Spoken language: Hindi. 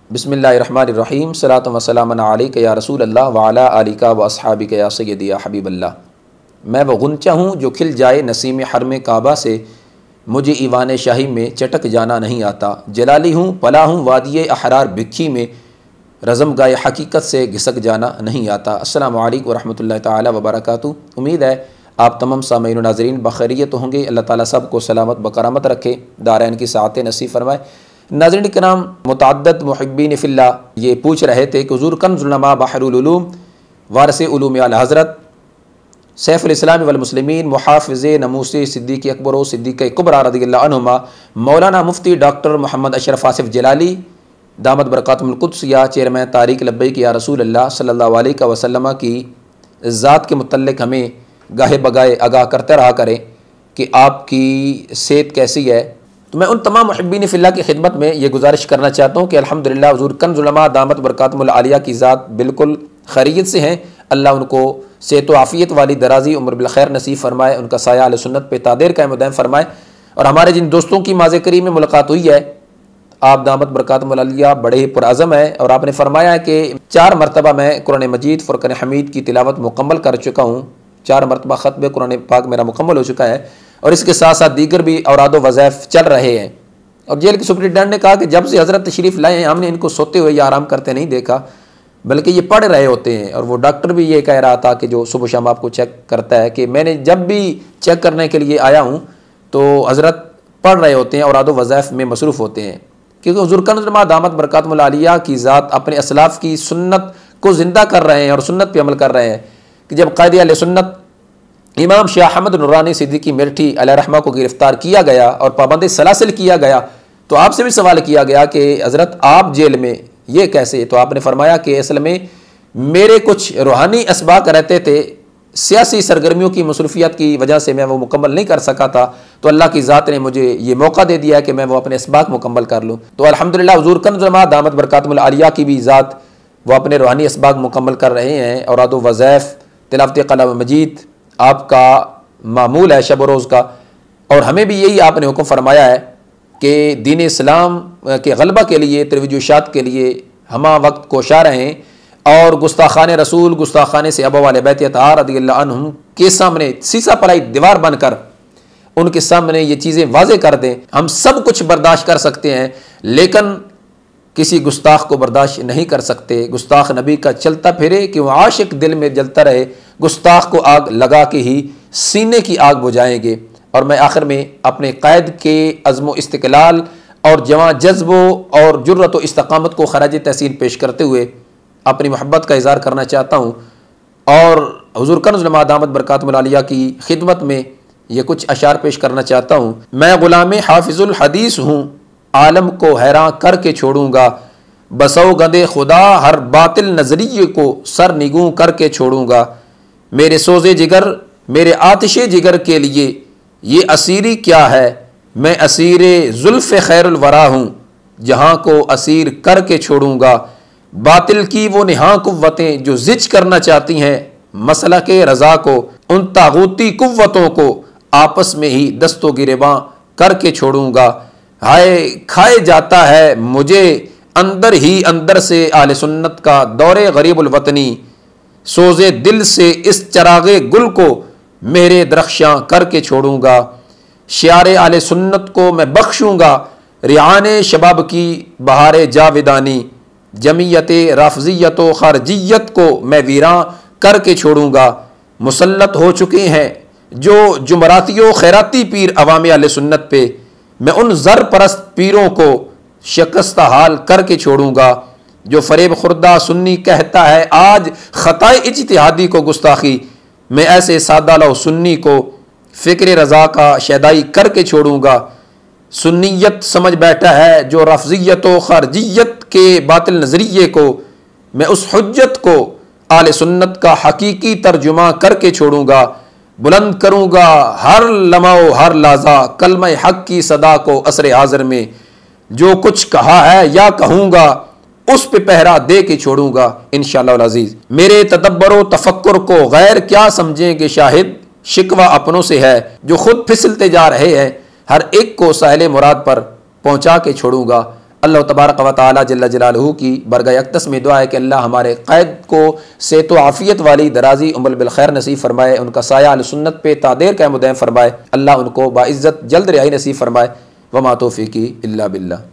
बिस्मिल्लाहिर्रहमानिर्रहीम सलातु व सलामुन अलैका या रसूल अल्लाह व अला आलिका व अस्हाबिका या सय्यदी या हबीब अल्लाह। मैं वो गुंचा हूँ जो खिल जाए नसीम हरम काबा से, मुझे ईवान शाही में चटक जाना नहीं आता। जलाली हूँ पला हूँ वादिये अहरार भिक्खी में, रज़म गाए हकीकत से घिसक जाना नहीं आता। अस्सलामु अलैकुम व रहमतुल्लाहि तआला व बरकातुहू। उम्मीद है आप तमाम सामीन नाज़रीन बखैरियत होंगे। अल्लाह ताला सब को सलामत बकरामत रखे, दारैन की सआतें नसीब फरमाए। नाज़रीन के नाम मुतअद्दिद मुहिब्बीन फिल्लाह ये पूछ रहे थे कि हुज़ूर कंज़ुल उलमा बहरुल उलूम वारिस उलूम आला हज़रत सैफुल इस्लाम वल मुस्लिमीन मुहाफ़िज़ नमूस सिद्दीक़ अकबर सिद्दीक़ कुबरा रज़ियल्लाहु अन्हुमा मौलाना मुफ्ती डॉक्टर मोहम्मद अशरफ आसिफ जलाली दामद बरकातुहुल कुद्स या चेयरमैन तारीक लब्बैक या रसूल अल्लाह सल्लल्लाहु अलैहि वसल्लम की ज़ात के मुतल्लिक़ हमें गाहे बगाए आगाह करते रहा करें कि आपकी सेहत कैसी है। तो मैं उन तमाम मुहिब्बीन फिल्लाह की खिदमत में ये गुजारिश करना चाहता हूँ कि अल्हम्दुलिल्लाह हुज़ूर कंज़ुल उलमा दामत बरकातुहुल आलिया की ज़ात बिल्कुल खैरियत से हैं। अल्लाह उनको सेहत व आफ़ियत वाली दराजी उम्र बिल खैर नसीब फरमाए, उनका साया अहले सुन्नत पे तादेर कायम दायम फरमाए। और हमारे जिन दोस्तों की माज़े करीम में मुलाकात हुई है, आप दामत बरकातुहुल आलिया बड़े ही पुरअज़म है और आपने फरमाया है कि 4 मरतबा मैं कुरान मजीद फ़ुरक़ान हमीद की तिलावत मुकम्मल कर चुका हूँ। 4 मरतबा ख़त्म कुरान पाक मेरा मुकम्मल हो चुका है और इसके साथ साथ दीगर भी औरादो वज़ाइफ चल रहे हैं। और जेल के सुपरिटेंडेंट ने कहा कि जब से हज़रत तशरीफ़ लाए हैं हमने इनको सोते हुए या आराम करते नहीं देखा, बल्कि ये पढ़ रहे होते हैं। और वो डॉक्टर भी ये कह रहा था कि जो सुबह शाम आपको चेक करता है कि मैंने जब भी चेक करने के लिए आया हूँ तो हज़रत पढ़ रहे होते हैं, औरादो वज़ाइफ में मसरूफ़ होते हैं। क्योंकि हुज़ूर कंज़ुल उलमा दामत बरकातुहुल आलिया की ज़ात अपने असलाफ़ की सुन्नत को ज़िंदा कर रहे हैं और सुन्नत पर अमल कर रहे हैं कि जब क़ायद अहले सुन्नत इमाम शाहद नूरानी सिद्दीकी मिर्ठी अलैहिर्रहमा को गिरफ़्तार किया गया और पाबंद सलासिल किया गया तो आपसे भी सवाल किया गया कि हज़रत आप जेल में ये कैसे? तो आपने फरमाया कि असल में मेरे कुछ रूहानी असबाक रहते थे, सियासी सरगर्मियों की मसरूफियत की वजह से मैं वो मुकम्मल नहीं कर सका था, तो अल्लाह की ज़ात ने मुझे ये मौका दे दिया कि मैं वो अपने असबाक मुकम्मल कर लूँ। तो अल्हम्दुलिल्लाह हुज़ूर कंज़ुल उलमा दामत बरकातुहुल आलिया की भी ज़ात वो अपने रूहानी असबाक मुकम्मल कर रहे हैं। औरादो वज़ाइफ तिलावत कलाम मजीद आपका मामूल है शब रोज़ का, और हमें भी यही आपने हुक्म फरमाया है कि दीन इस्लाम के गलबा के लिए तरवीजुशात के लिए हमा वक्त कोशा रहें और गुस्ताखान रसूल गुस्ताखान से अबा वाले बैत अतहार रज़ियल्लाहु अन्हुम के सामने सीसा पलाई दीवार बनकर उनके सामने ये चीज़ें वाज़े कर दें। हम सब कुछ बर्दाश्त कर सकते हैं लेकिन किसी गुस्ताख को बर्दाश्त नहीं कर सकते। गुस्ताख नबी का चलता फिरे कि वह आशिक दिल में जलता रहे, गुस्ताख को आग लगा के ही सीने की आग बुझाएंगे। और मैं आखिर में अपने क़ायद के अज़्म इस्तिक़लाल और जवां जज्बो और जुर्रत व इस्तक़ामत को खराज तहसीन पेश करते हुए अपनी मोहब्बत का इज़हार करना चाहता हूँ और हुज़ूर कंज़ुल उलमा दामत बरकातुहुल आलिया की खिदमत में ये कुछ अशार पेश करना चाहता हूँ। मैं ग़ुलाम हाफिज़ुल हदीस हूँ, आलम को हैरान करके छोड़ूंगा, बसो गंदे खुदा हर बातिल नज़रिए को सर निगूं करके छोड़ूंगा। मेरे सोज़े जिगर मेरे आतिशे जिगर के लिए ये असीरी क्या है, मैं असीरे जुल्फ़े खैरुल वरा हूँ, जहाँ को असीर करके छोड़ूंगा। बातिल की वो निहा कुव्वतें जो जिज करना चाहती हैं मसला के रज़ा को, उन तागूती कुव्वतों को आपस में ही दस्तो गिरेबां करके छोड़ूंगा। हाय खाए जाता है मुझे अंदर ही अंदर से आले सुन्नत का दौरे गरीबुल वतनी, सोज़े दिल से इस चरागे गुल को मेरे दरख्शां करके छोड़ूंगा। शियारे आले सुन्नत को मैं बख्शूंगा, रियाने शबाब की बहारे जाविदानी, जमीयत राफजियत व खारजियत को मैं वीरां करके छोड़ूंगा। मुसल्लत हो चुके हैं जो जुमरातियों खैराती पीर अवाम आले सुन्नत पे, मैं उन ज़र परस्त पीरों को शिकस्त हाल करके छोड़ूंगा। जो फरेब खुर्दा सुन्नी कहता है आज ख़ताए इज्तिहादी को गुस्ताखी, मैं ऐसे सादा लो सुन्नी को फ़िक्र रज़ा का शैदाई करके छोड़ूंगा। सुन्नियत समझ बैठा है जो रफ़ज़ियत व ख़ारजियत के बातिल नज़रिए को, मैं उस हुज्जत को आले सुन्नत का हकीकी तर्जुमा करके छोड़ूंगा। बुलंद करूंगा हर लम्हो हर लाजा कलमा हक की सदा को असरे हाज़िर में, जो कुछ कहा है या कहूँगा उस पे पहरा दे के छोड़ूंगा इंशाअल्लाह अज़ीज़। मेरे तदब्बरो तफक्कुर को गैर क्या समझेंगे शाहिद, शिकवा अपनों से है जो खुद फिसलते जा रहे हैं, हर एक को साहिल मुराद पर पहुँचा के छोड़ूंगा। अल्लाह तबारक व तआला जल्ल जलालहू की बरगाह अक़दस में दुआ है कि अल्लाह हमारे क़ैद को सेहत व आफ़ियत वाली दराजी उम्र बिलखैर नसीब फरमाए, उनका साया अहले सुन्नत पे तादेर क़याम व दायम फरमाए। अल्लाह उनको बाइज़्ज़त जल्द रिहाई नसीब फरमाए। वमा तौफ़ीक़ी इल्ला बिल्लाह।